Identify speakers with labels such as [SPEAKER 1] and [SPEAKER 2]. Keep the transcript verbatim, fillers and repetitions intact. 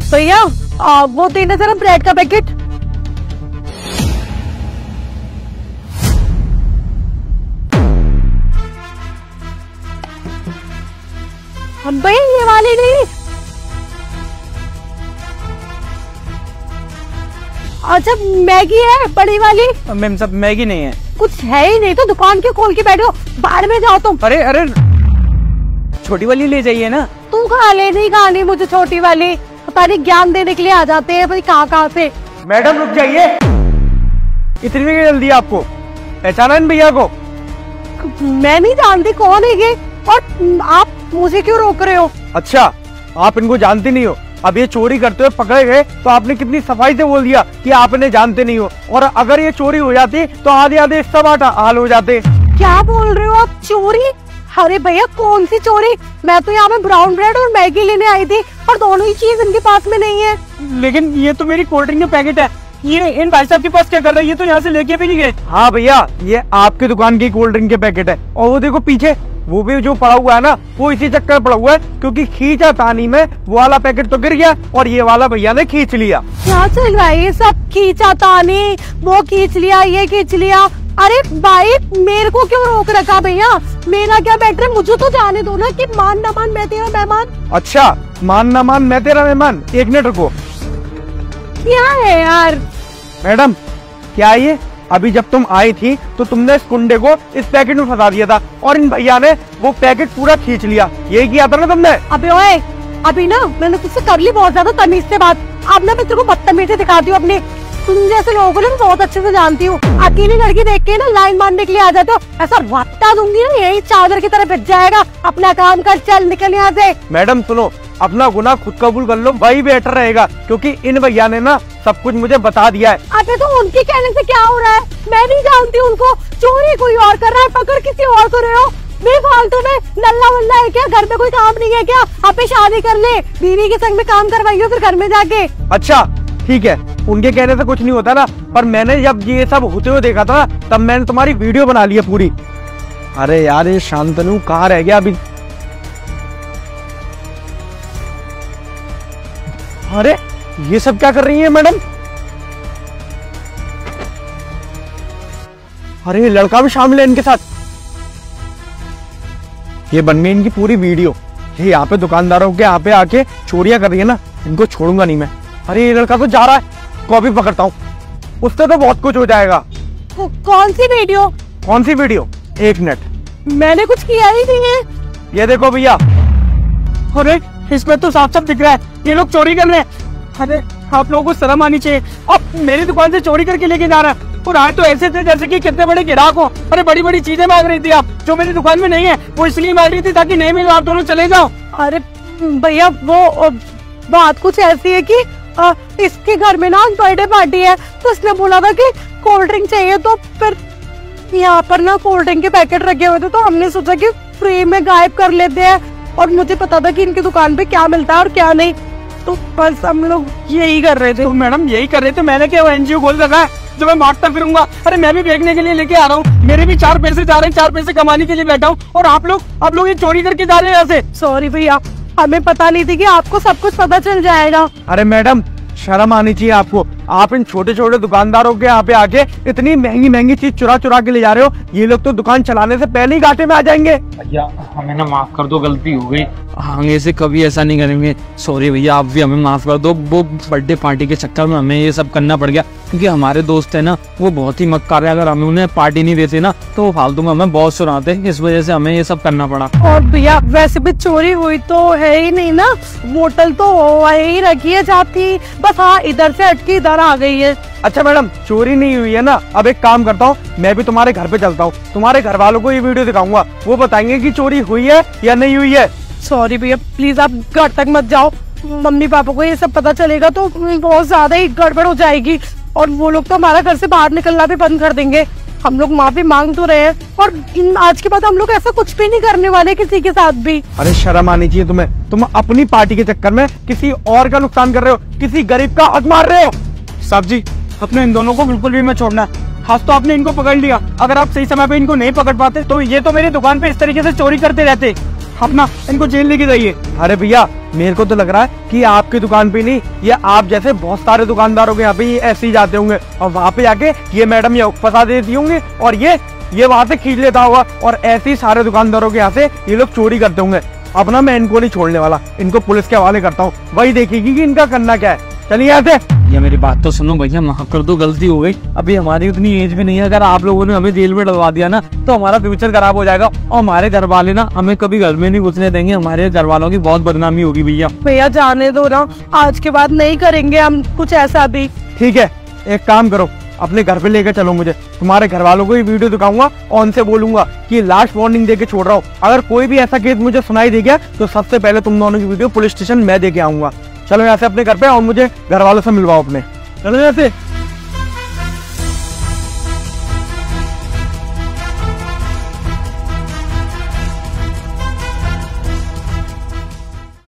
[SPEAKER 1] भैया वो देना जरा ब्रेड का पैकेट। हम भैया ये वाली नहीं। अच्छा मैगी है बड़ी वाली?
[SPEAKER 2] मैम सब मैगी नहीं है।
[SPEAKER 1] कुछ है ही नहीं तो दुकान के खोल के बैठो, बाहर में जाओ तुम।
[SPEAKER 2] अरे अरे छोटी वाली ले जाइए ना।
[SPEAKER 1] तू खा ले, नहीं खानी मुझे छोटी वाली। पता नहीं ज्ञान देने के लिए आ जाते हैं भाई कहाँ कहाँ से।
[SPEAKER 2] मैडम रुक जाइए, इतनी जल्दी आपको पहचाना इन भैया को?
[SPEAKER 1] मैं नहीं जानती कौन है ये, और आप मुझे क्यों रोक रहे हो?
[SPEAKER 2] अच्छा आप इनको जानती नहीं हो। अब ये चोरी करते हुए पकड़े गए तो आपने कितनी सफाई से बोल दिया कि आप इन्हें जानते नहीं हो, और अगर ये चोरी हो जाती तो आधे आधे सब हाल हो जाते।
[SPEAKER 1] क्या बोल रहे हो आप? चोरी? अरे भैया कौन सी चोरी? मैं तो यहाँ पे ब्राउन ब्रेड और मैगी लेने आई थी, और दोनों ही चीज इनके पास में नहीं है।
[SPEAKER 2] लेकिन ये तो मेरी कोल्ड ड्रिंक का पैकेट है, ये इन भाई साहब के पास क्या कर रहा है? ये तो यहाँ से लेके भी नहीं गए। हाँ भैया ये आपकी दुकान की कोल्ड ड्रिंक के पैकेट है, और वो देखो पीछे वो भी जो पड़ा हुआ है ना, वो इसी चक्कर पड़ा हुआ है क्योंकि खींचा तानी में वो वाला पैकेट तो गिर गया और ये वाला भैया ने खींच लिया।
[SPEAKER 1] क्या चल रहा है ये सब? खींचा तानी, वो खींच लिया, ये खींच लिया। अरे भाई मेरे को क्यों रोक रखा भैया? मेरा क्या मैटर है? मुझे तो जाने दो ना कि मान न मान मैं तेरा मेहमान।
[SPEAKER 2] अच्छा मान न मान मैं तेरा मेहमान, एक मिनट रुको।
[SPEAKER 1] क्या है यार?
[SPEAKER 2] मैडम क्या ये अभी जब तुम आई थी तो तुमने इस कुंडे को इस पैकेट में फंसा दिया था और इन भैया ने वो पैकेट पूरा खींच लिया, यही किया था ना तुमने?
[SPEAKER 1] अबे ओए, अभी ना मैंने तुझसे कर ली बहुत ज्यादा तमीज से बात। अब ना मैं तेरे को बदतमीजी दिखाती हूँ अपनी। तुम जैसे लोगों को ना बहुत अच्छे से जानती हूँ। अकेली लड़की देख के ना लाइन मारने के लिए आ जाते हो, ऐसा रट्टा दूंगी ना यही चादर की तरह बिछ जाएगा। अपना काम कर, चल निकल यहाँ से।
[SPEAKER 2] मैडम सुनो, अपना गुनाह खुद कबूल कर लो, वही बेटर रहेगा, क्योंकि इन भैया ने ना सब कुछ मुझे बता दिया है।
[SPEAKER 1] अबे तो उनके कहने से क्या हो रहा है? मैं नहीं जानती उनको। चोरी कोई और कर रहा है, पकड़ किसी और को रहे हो। बेफालतू में नल्ला वल्ला है क्या? घर में कोई काम नहीं है क्या? आप शादी कर ले, बीवी के संग में काम करवाइयो फिर घर में जाके।
[SPEAKER 2] अच्छा ठीक है, उनके कहने से कुछ नहीं होता ना, पर मैंने जब ये सब होते हुए देखा था तब मैंने तुम्हारी वीडियो बना ली है पूरी। अरे यार ये शांतनु कहाँ रह गया अभी? अरे ये सब क्या कर रही है मैडम? अरे लड़का भी शामिल है इनके साथ। ये बन गई इनकी पूरी वीडियो। ये यहाँ पे दुकानदारों के यहाँ पे आके चोरियां कर रही है ना, इनको छोड़ूंगा नहीं मैं। अरे ये लड़का तो जा रहा है, कॉपी पकड़ता हूँ, उससे तो बहुत कुछ हो जाएगा।
[SPEAKER 1] कौन सी वीडियो?
[SPEAKER 2] कौन सी वीडियो? एक मिनट,
[SPEAKER 1] मैंने कुछ किया ही नहीं है।
[SPEAKER 2] ये देखो भैया। अरे इसमें तो साफ साफ दिख रहा है ये लोग चोरी कर रहे हैं। अरे आप लोगों को शर्म आनी चाहिए, अब मेरी दुकान से चोरी करके लेके जा रहा है, और आए तो ऐसे थे जैसे कि कितने बड़े ग्राहक हो। अरे बड़ी बड़ी चीजें मांग रही थी आप, जो मेरी दुकान में नहीं है, वो इसलिए मांग रही थी ताकि नहीं मिले, आप दोनों चले जाओ।
[SPEAKER 1] अरे भैया वो बात कुछ ऐसी है कि आ, इसके घर में ना बर्थडे पार्टी है, तो इसने बोला था कि कोल्ड ड्रिंक चाहिए, तो फिर यहाँ पर ना कोल्ड ड्रिंक के पैकेट रखे हुए थे, तो हमने सोचा कि फ्री में गायब कर लेते हैं। और मुझे पता था कि इनकी दुकान पे क्या मिलता है और क्या नहीं, तो बस हम लोग यही कर रहे थे।
[SPEAKER 2] तो मैडम यही कर रहे थे, मैंने क्या वो एनजीओ खोल रखा है जो मैं बांटता फिरूंगा? अरे मैं भी बेचने के लिए लेके आ रहा हूँ, मेरे भी चार पैसे जा रहे हैं, चार पैसे कमाने के लिए बैठा हूँ, और आप लोग आप लोग ये चोरी करके जा रहे हैं ऐसे।
[SPEAKER 1] सॉरी भैया, हमें पता नहीं थी कि आपको सब कुछ पता चल जाएगा।
[SPEAKER 2] अरे मैडम शर्म आनी चाहिए आपको, आप इन छोटे छोटे दुकानदारों के यहाँ पे आके इतनी महंगी महंगी चीज चुरा चुरा के ले जा रहे हो। ये लोग तो दुकान चलाने से पहले ही घाटे में आ जाएंगे।
[SPEAKER 3] भैया हमें ना माफ कर दो, गलती हो गई, आगे से कभी ऐसा नहीं करेंगे। सॉरी भैया, आप भी हमें माफ कर दो। वो बर्थडे पार्टी के चक्कर में हमें ये सब करना पड़ गया, क्योंकि हमारे दोस्त है ना वो बहुत ही मक्कार है, अगर हम उन्हें पार्टी नहीं देते ना तो वो फालतू में हमें बहुत सुनाते, इस वजह से हमें ये सब करना पड़ा।
[SPEAKER 1] और भैया वैसे भी चोरी हुई तो है ही नहीं ना, बोतल तो वही रखी है जाती, बस हाँ इधर से हटके इधर आ गई है।
[SPEAKER 2] अच्छा मैडम चोरी नहीं हुई है ना, अब एक काम करता हूँ, मैं भी तुम्हारे घर पे चलता हूँ, तुम्हारे घर वालों को ये वीडियो दिखाऊंगा, वो बताएंगे कि चोरी हुई है या नहीं हुई है।
[SPEAKER 1] सॉरी भैया, प्लीज आप घर तक मत जाओ, मम्मी पापा को ये सब पता चलेगा तो बहुत ज्यादा ही गड़बड़ हो जाएगी, और वो लोग तो हमारा घर से बाहर निकलना भी बंद कर देंगे। हम लोग माफी मांग तो रहे हैं, और इन आज के बाद हम लोग ऐसा कुछ भी नहीं करने वाले किसी के साथ भी।
[SPEAKER 2] अरे शर्म आनी चाहिए तुम्हें, तुम अपनी पार्टी के चक्कर में किसी और का नुकसान कर रहे हो, किसी गरीब का हक मार रहे हो। साहब जी अपने इन दोनों को बिल्कुल भी मत छोड़ना, खास तो आपने इनको पकड़ लिया, अगर आप सही समय पे इनको नहीं पकड़ पाते तो ये तो मेरी दुकान पे इस तरीके से चोरी करते रहते। अपना इनको जेल लेके जाइए। अरे भैया मेरे को तो लग रहा है कि आपकी दुकान पे नहीं, ये आप जैसे बहुत सारे दुकानदारों के यहाँ पे ये ऐसे ही जाते होंगे और वहाँ पे जाके ये मैडम ये फंसा देती होंगे और ये ये वहाँ से खींच लेता होगा और ऐसे ही सारे दुकानदारों के यहाँ से ये लोग चोरी करते होंगे। अब ना मैं इनको नहीं छोड़ने वाला, इनको पुलिस के हवाले करता हूँ, वही देखेगी कि इनका करना क्या है। चलिए यहाँ से।
[SPEAKER 3] ये मेरी बात तो सुनो भैया, माफ कर दो, गलती हो गई। अभी हमारी उतनी एज भी नहीं है, अगर आप लोगों ने हमें जेल में डलवा दिया ना तो हमारा फ्यूचर खराब हो जाएगा और हमारे घर वाले ना हमें कभी घर में नहीं घुसने देंगे, हमारे घर वालों की बहुत बदनामी होगी भैया।
[SPEAKER 1] भैया जाने दो ना, आज के बाद नहीं करेंगे हम कुछ ऐसा भी।
[SPEAKER 2] ठीक है, एक काम करो, अपने घर पे लेकर चलो मुझे, तुम्हारे घर वालों को ये वीडियो दिखाऊंगा और उनसे बोलूंगा कि लास्ट वार्निंग देके छोड़ रहा हूँ। अगर कोई भी ऐसा केस मुझे सुनाई दे गया तो सबसे पहले तुम दोनों की वीडियो पुलिस स्टेशन मैं देके आऊंगा। चलो यहाँ से अपने घर पे और मुझे घर वालों से मिलवाओ अपने। चलो यहाँ से।